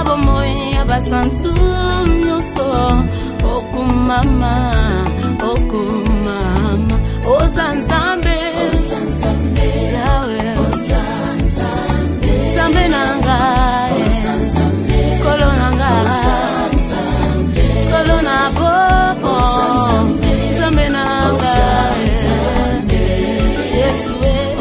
bomoi abasantu nyoso okumama ozanzambe yawe zambe nanga kolonanga kolona bobo zambe nanga Yesu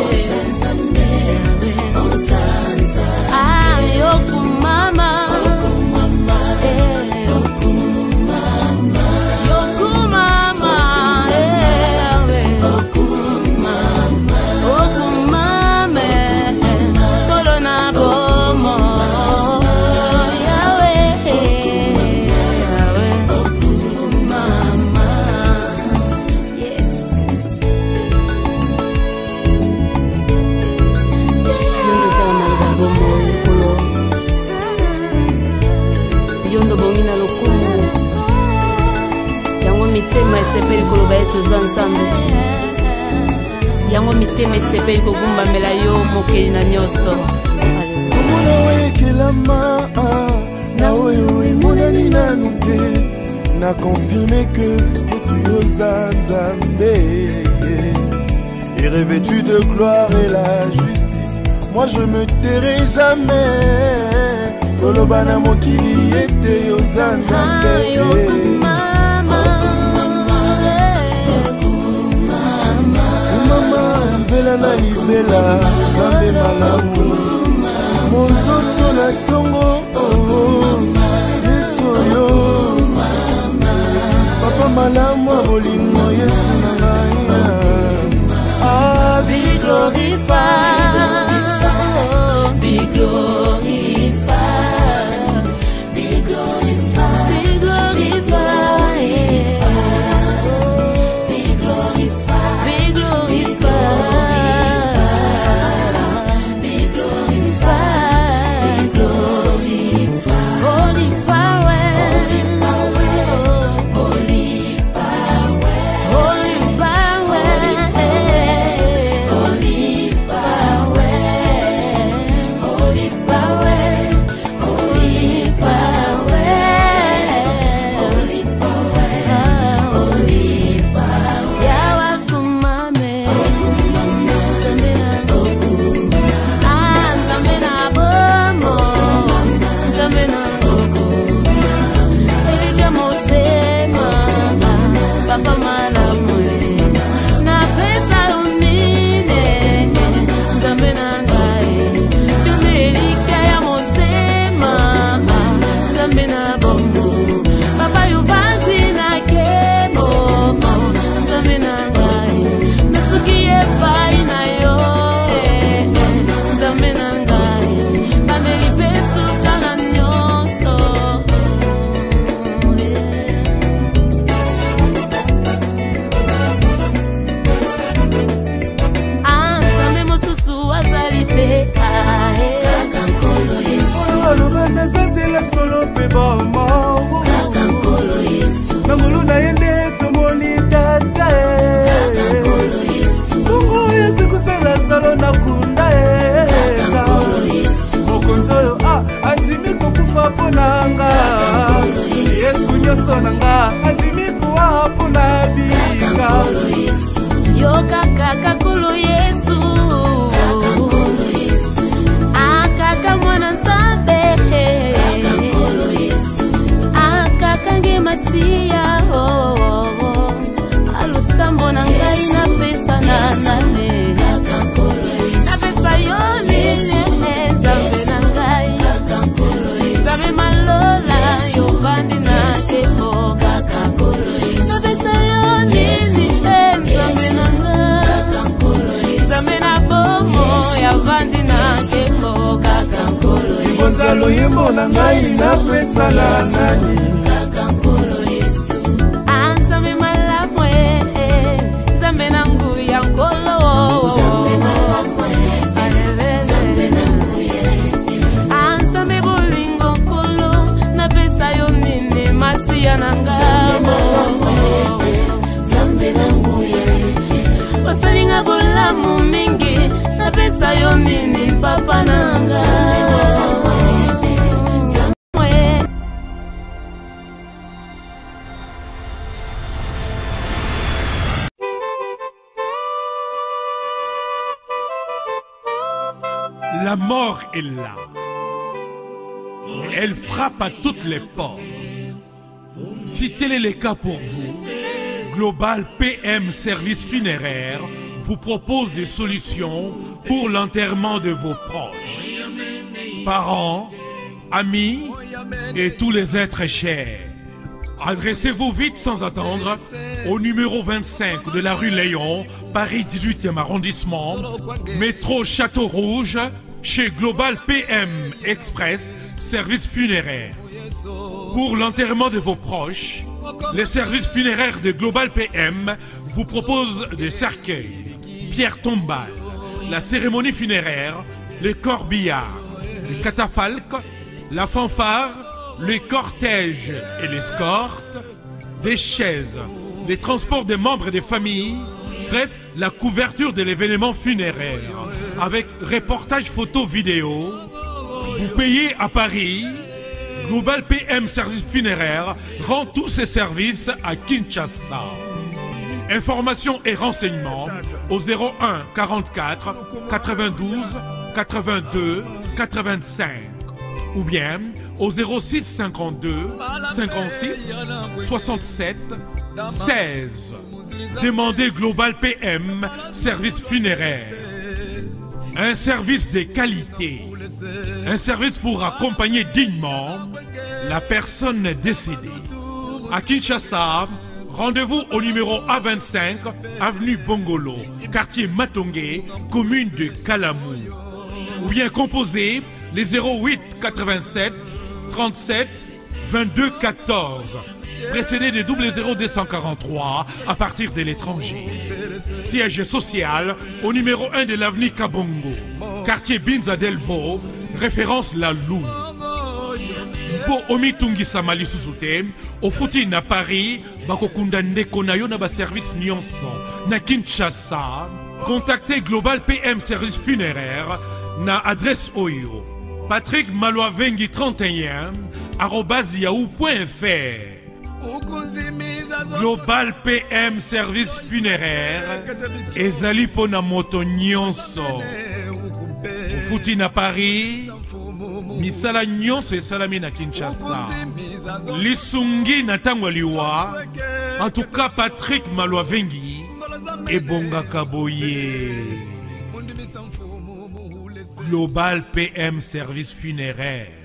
yango mitema esepeli kogumba mela yo mokeli na nyoso omona wekelama na oyo emonani nanu te na confirme que Yesu yoza Nzambe et revêtu de gloire et la justice moi je me tairai jamais koloba na mokili ete yoza Nzambe Bela na libela Zambe malamu Monzoto na tongo Yesu yo Papa malamu abolingo Yesu na naya Be glorified Be glorified Be glorified Be glorified Be glorified Be Yesu nyoso nanga atimiku hapo na bika yo kaka kulu Yesu akaka mwana Nzambe akaka nge masia alusambo na ngai na pesa na nane na pesa yoni Nzambe na ngai Nzambe malola yo bandi na sebo kaka na pesa yoni Nzambe na ngai Nzambe na bomo ya bandi na sebo kaka Gonzalo yembo na ngai na pesa la nani Nzambe malamwe Nzambe na nguya nkolo Nzambe bolingo nkolo na pesa yo nini masiya na ngamo Nzambe na nguya osalinga bolamu mingi na pesa yo nini papa na ngamo La mort est là. Elle frappe à toutes les portes. Si tel est le cas pour vous, Global PM Service Funéraire vous propose des solutions pour l'enterrement de vos proches, parents, amis et tous les êtres chers. Adressez-vous vite sans attendre au numéro 25 de la rue Léon, Paris 18e arrondissement, métro Château Rouge, chez Global PM Express Service Funéraire. Pour l'enterrement de vos proches, les services funéraires de Global PM vous proposent des cercueils, pierres tombales, la cérémonie funéraire, les corbillards, les catafalques, la fanfare, les cortèges et l'escorte, des chaises, les transports des membres des familles, bref, la couverture de l'événement funéraire, avec reportage photo vidéo. Vous payez à Paris. Global PM Service Funéraire rend tous ses services à Kinshasa. Informations et renseignements au 01 44 92 82 85 ou bien au 06 52 56 67 16. Demandez Global PM Service Funéraire. Un service de qualité. Un service pour accompagner dignement la personne décédée. À Kinshasa, rendez-vous au numéro A25, avenue Bongolo, quartier Matongé, commune de Kalamou. Ou bien composez les 08 87 37 22 14, précédé de 00243 à partir de l'étranger. Siège social au numéro 1 de l'avenue Kabongo, quartier Binza Delvo, référence La Lou. Mpo omitungi samali susute, ofuti na Paris, bakokunda ndeko na yo na ba service nyonso. Na Kinshasa, contactez Global PM Service Funéraire na adresse oyo. Patrick Maloavengi 31 @yahoo.fr. Global PM Service Funéraire ezali pona moto nyonso. Ofuti na Paris, misala nyonso esalami na Kinshasa. Lisungi na tango liwa, en tout cas Patrick Maloavengi ebongaka boye. Global PM Service Funéraire.